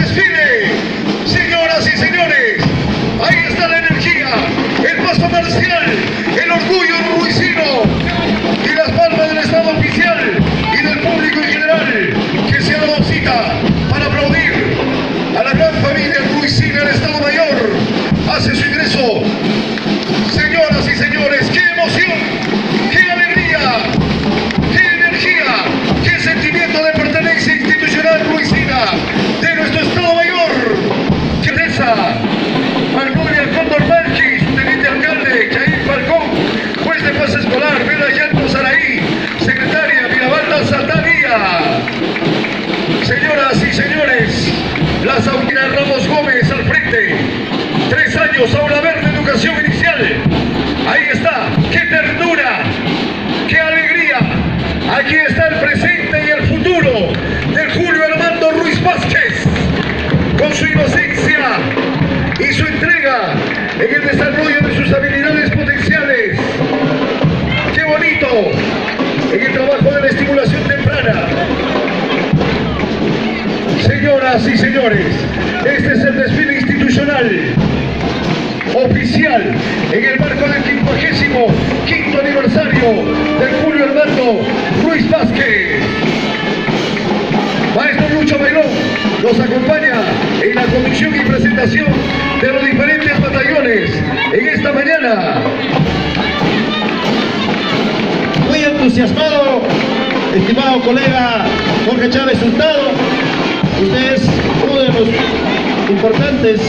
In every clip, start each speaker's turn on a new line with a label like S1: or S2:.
S1: desfile. Señoras y señores, ahí está la energía, el paso marcial, el orgullo ruicino y las palmas del Estado oficial y del público en general que se ha dado cita para aplaudir a la gran familia ruicina del Estado Mayor. Hace su ingreso. Señoras y señores, qué emoción, qué alegría, qué energía, qué sentimiento de pertenencia institucional ruicina de nuestro Estado Mayor. ¡Qué belleza! Magnolia Cóndor Malchi, su teniente alcalde, Jair Falcón, juez de paz escolar, Vela Yanto Saraí, secretaria Mirabalda Satania. Señoras y señores, la Saudina Ramos Gómez al frente. 3 años, aula verde, educación inicial. Ahí está, qué ternura, qué alegría. Aquí está el presente y el futuro de Julio Armando Ruiz Vázquez, con su inocencia y su entrega en el desarrollo de sus habilidades potenciales. ¡Qué bonito! En el trabajo de la estimulación temprana. Señoras y señores, este es el desfile institucional oficial en el marco del 55º aniversario de Julio Armando Ruiz Vázquez. Maestro Lucho Bailón nos acompaña en la conducción y presentación de los diferentes batallones en esta mañana.
S2: Muy entusiasmado, estimado colega Jorge Chávez Hurtado. Usted es uno de los importantes.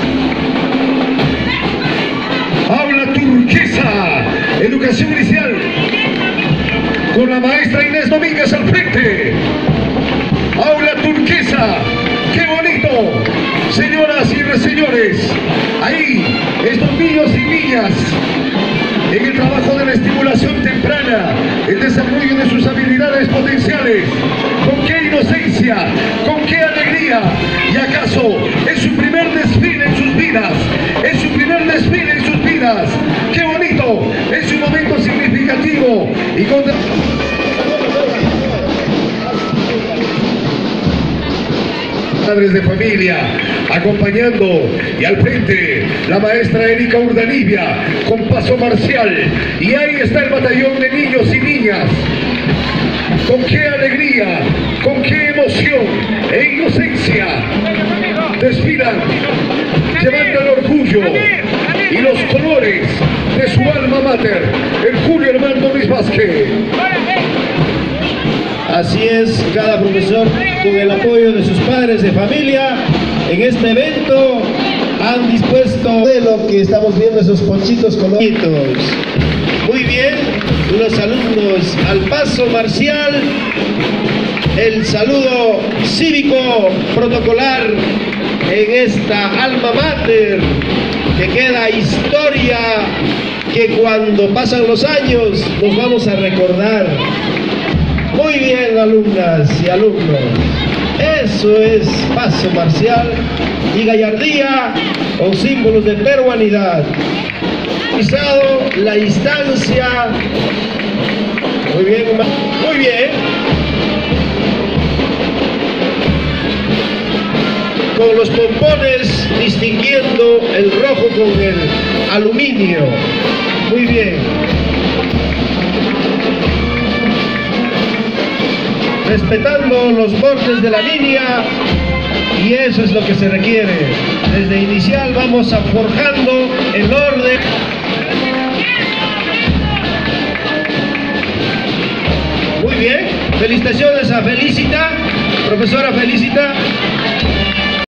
S1: Aula turquesa, educación inicial, con la maestra Inés Domínguez al frente. Aula turquesa, qué bonito. Señoras y señores, ahí estos niños y niñas en el trabajo de la estimulación temprana, el desarrollo de sus habilidades potenciales. Con qué inocencia, con qué alegría. ¿Y acaso es su primer desfile en sus vidas? Es su primer desfile en sus vidas. ¡Qué bonito! Es un momento significativo y con... Padres de familia, acompañando y al frente la maestra Erika Urdanibia con paso marcial, y ahí está el batallón de niños y niñas. Con qué alegría, con qué emoción e inocencia desfilan, llevando el orgullo y los colores de su alma mater, el Julio Armando Ruiz Vázquez.
S2: Así es, cada profesor, con el apoyo de sus padres de familia, en este evento han dispuesto de lo que estamos viendo, esos ponchitos coloridos. Muy bien, los alumnos al paso marcial, el saludo cívico protocolar en esta alma mater, que queda historia, que cuando pasan los años nos vamos a recordar. Muy bien, alumnas y alumnos, eso es paso marcial y gallardía con símbolos de peruanidad. La instancia, muy bien, muy bien, con los pompones distinguiendo el rojo con el aluminio, muy bien. Respetando los bordes de la línea, y eso es lo que se requiere. Desde inicial vamos forjando el orden. Muy bien, felicitaciones a Felicita, profesora Felicita.